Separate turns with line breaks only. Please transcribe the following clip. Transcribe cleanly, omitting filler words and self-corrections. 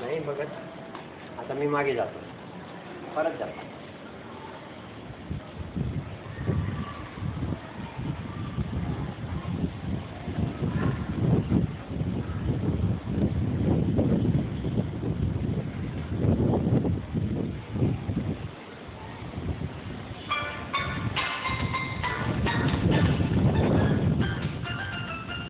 नाही बघत. आता मी मागे जातो, परत जातो.